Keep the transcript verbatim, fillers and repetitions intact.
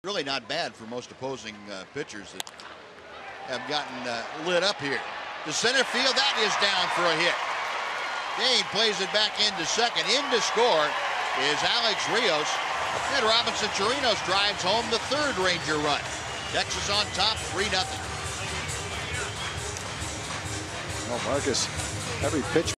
Really not bad for most opposing uh, pitchers that have gotten uh, lit up here. To center field, that is down for a hit. Dane plays it back into second. In to score is Alex Rios. And Robinson Chirinos drives home the third Ranger run. Texas on top, three nothing. Well, Marcus, every pitch